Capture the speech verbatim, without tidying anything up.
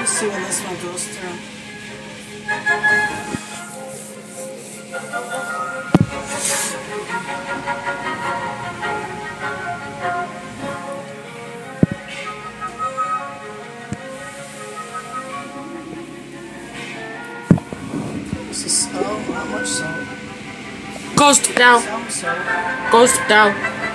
Let's see when this one goes through. This is, oh, not much salt. Ghost down. Some salt. Ghost down.